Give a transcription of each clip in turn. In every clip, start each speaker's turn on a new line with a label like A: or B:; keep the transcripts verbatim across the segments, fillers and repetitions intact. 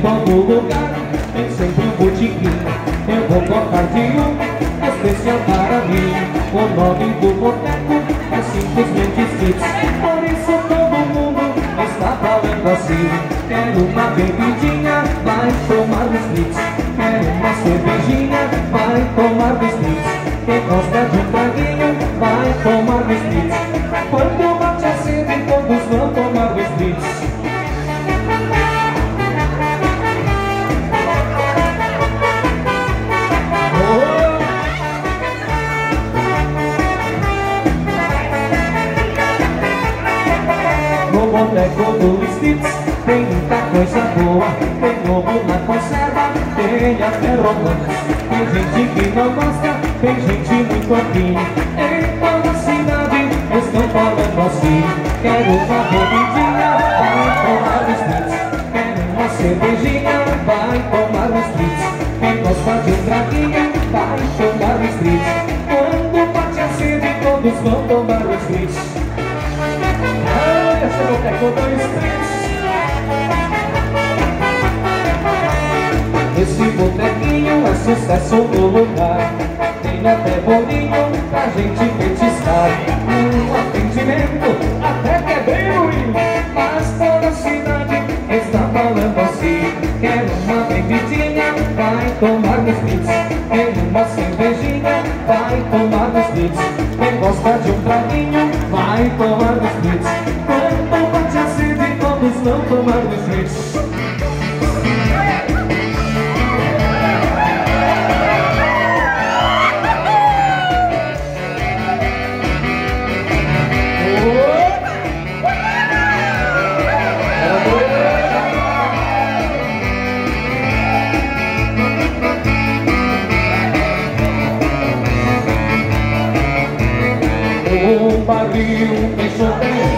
A: todo lugar tem sempre um botiquim. Eu vou colocar de um especial para mim. O nome do boteco é simplesmente Spritz. Por isso todo mundo está falando assim. Quero uma bebidinha, vai tomar o Spritz. Quero uma cervejinha, vai tomar o Spritz. Quem gosta de um traguinho, vai tomar o Spritz. Quando bate a sede, todos vão tomar o Spritz. No boteco do Spritz tem muita coisa boa. Tem ovo na conserva, tem até romance. Tem gente que não gosta, tem gente muito afim. Em toda a cidade estão falando assim. Quero uma bebidinha, vai tomar o Spritz. Quero uma cervejinha, vai tomar o Spritz. Quem gosta de um traguinho, vai tomar o Spritz. Quando bate a sede, todos vão tomar o Spritz. Esse é o boteco do Spritz. Esse botequinho é sucesso no lugar. Tem até bolinho pra gente petiscar. Um atendimento até que é bem ruim, mas toda a cidade está falando assim. Quero uma bebidinha, vai tomar no Spritz. Quero uma cervejinha, vai tomar no Spritz. Quem gosta de um traguinho, vai tomar no Spritz. Quando bate a sede, todos vão tomar no Spritz. Um barril fechou bem,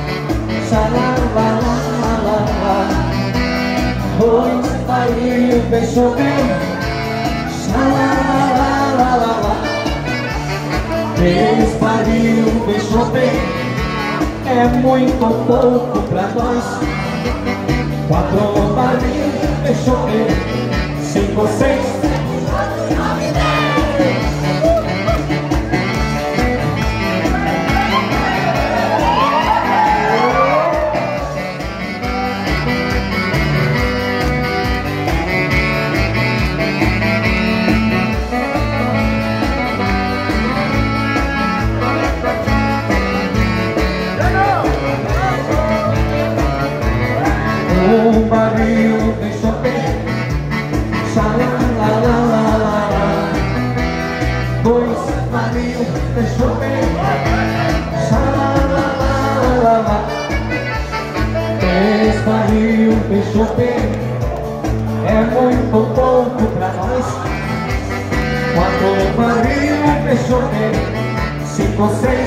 A: xalalalala. Dois barril fechou bem, xalalalala. Três barril fechou bem, é muito pouco pra nós. Quatro barril fechou bem, cinco, seis. Um barril fechou bem, xalalalala. Dois barril fechou bem, xalalalala. Três barril fechou bem, é muito pouco pra nós. Quatro barril fechou bem, cinco, seis.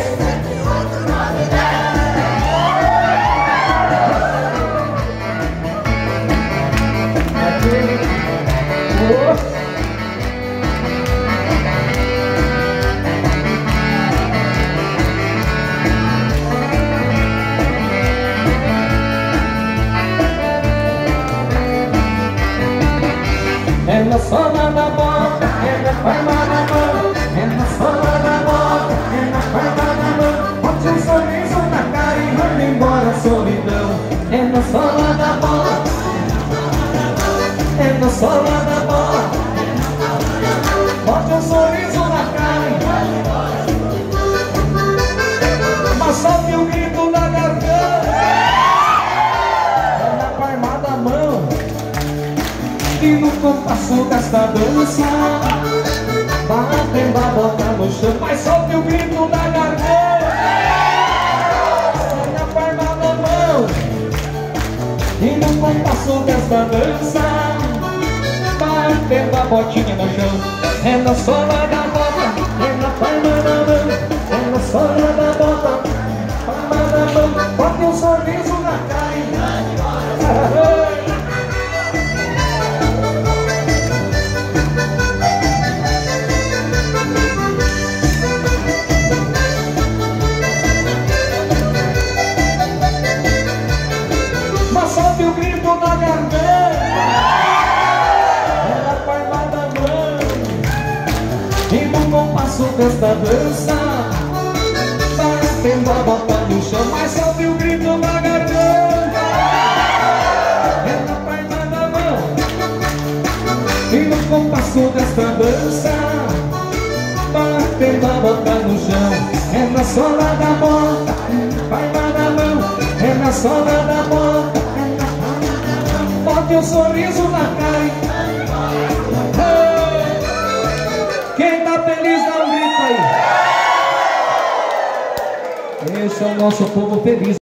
A: É na sola da bota, é na palma da mão. É na sola da bota, é na palma da mão. Bote um sorriso na cara e manda embora a solidão. É na sola da bota, é na sola da bota. Bote um sorriso na cara e manda embora a solidão. Mas solte o grito da garganta. É na palma da mão e no compasso desta dança, batendo a bota no chão. Mas solte o grito da garganta. Na palma da mão e no compasso desta dança, batendo a botinha no chão. É na sola da bota, é na palma da mão. É na sola da bota, palma da mão. Bote um sorriso na cara e vai embora. Mas solte o grito da garganta. compasso desta dança, batendo a bota no chão, mais alto o grito na garganta. É na palma da mão, e no compasso desta dança, batendo a bota no chão. É na sola da bota, palma da mão, é na sola da bota. Bote um sorriso na cara. Quem tá feliz dá um grito aí. Esse é o nosso povo feliz.